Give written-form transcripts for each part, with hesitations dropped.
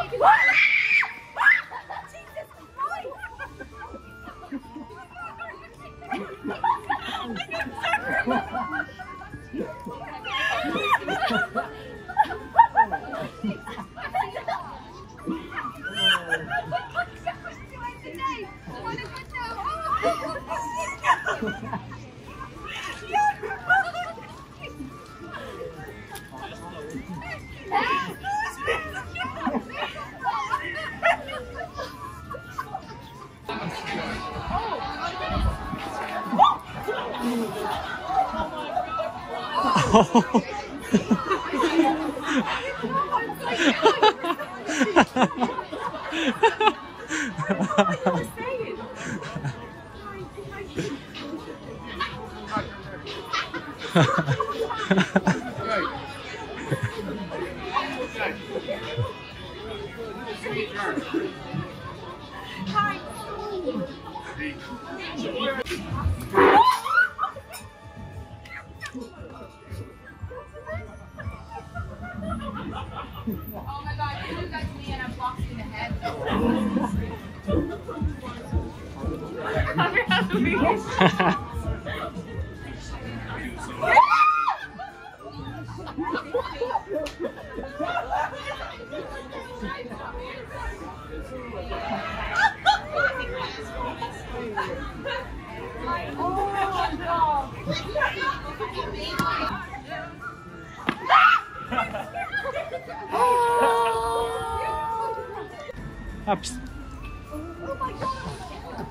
Oh my god, you do that to me and I'm boxing in the head. Ups. Oh my god!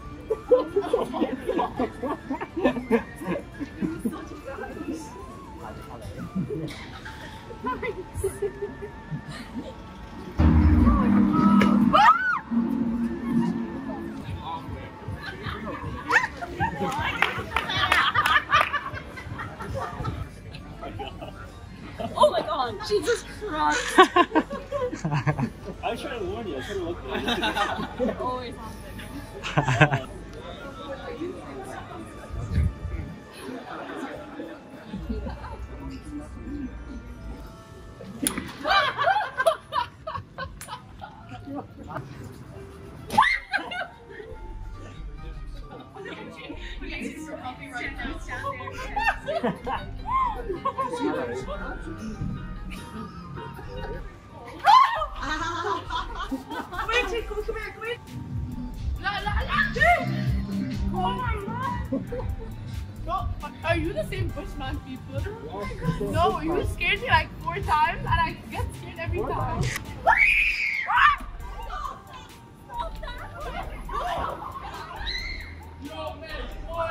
Oh my god, Jesus Christ! I was trying to warn you. I should have looked at it. It always happens. Wait, Chico, come here, come here. La, la, la. Oh my god. No, are you the same Bushman people? No, you scared me like 4 times and I get scared every time. Yo, man, boy.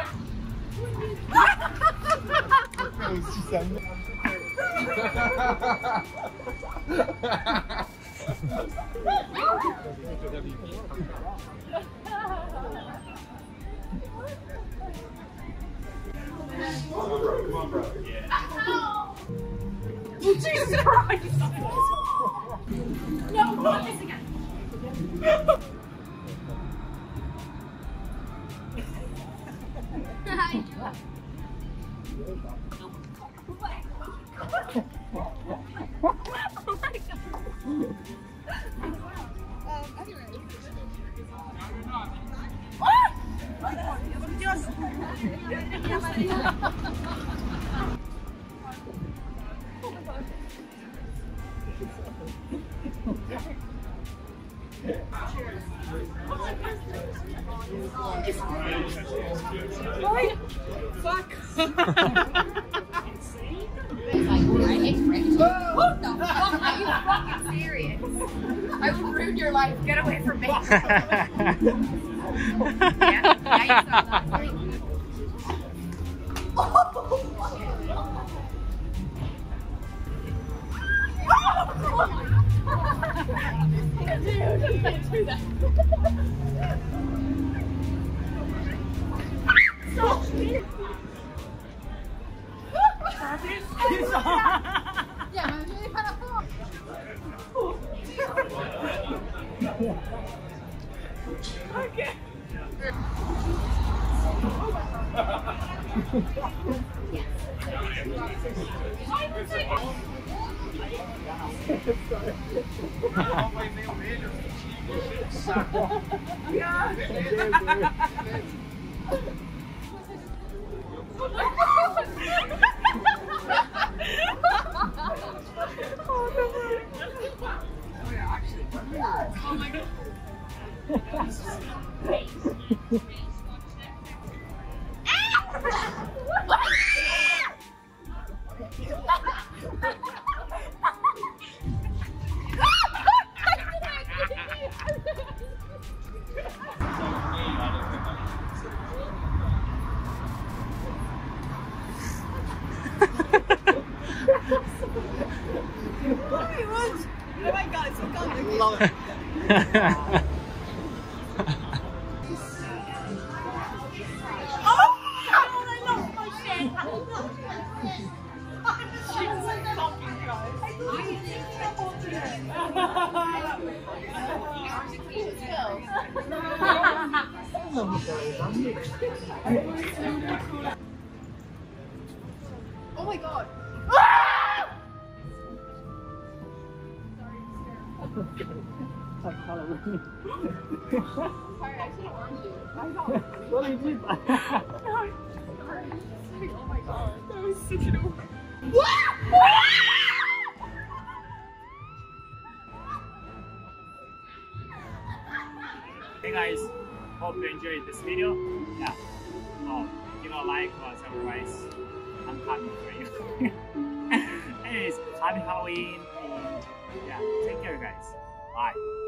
Come on, bro. Yeah. Jesus Christ! No, not this again. Fuck. What the fuck? Are you fucking serious? I will ruin your life. Get away from me. Yeah, you saw that. Dude, you can't do that. Stop. Yeah, men det är bara på. Okej. Oh my god. Oh my god, it's so complicated. Love it. Oh my god. Sorry, I should have warned you. I know. What do you do? Oh my god. That was such an Hey guys, hope you enjoyed this video. Yeah. Oh, give a like or subscribe. I'm coming for you. Anyways, happy Halloween. And yeah, take care guys. Bye.